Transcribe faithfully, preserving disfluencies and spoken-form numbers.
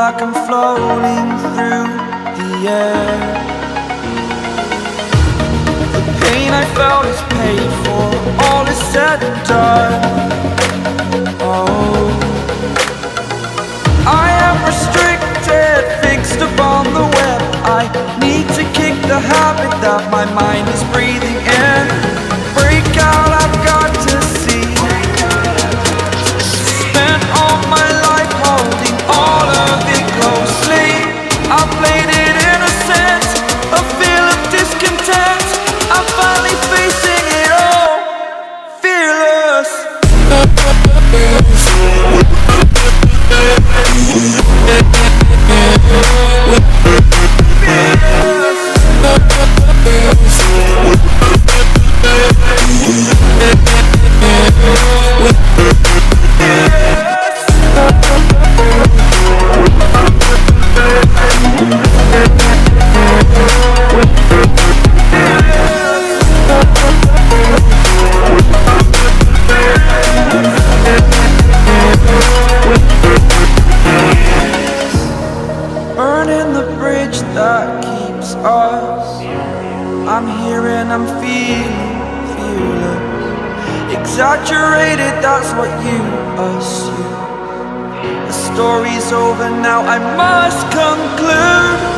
like I'm floating through the air. The pain I felt is paid for, all is said and done. Oh, I am restricted, fixed upon the web. I need to kick the habit that my mind is breathing in. Break out, I've got to see. Spent all my life holding all of it closely. I played it innocent, a feel of discontent. I'm finally facing it all, fearless. Burning the bridge that keeps us. I'm here and I'm feeling fearless. Exaggerated, that's what you assume. The story's over now, I must conclude.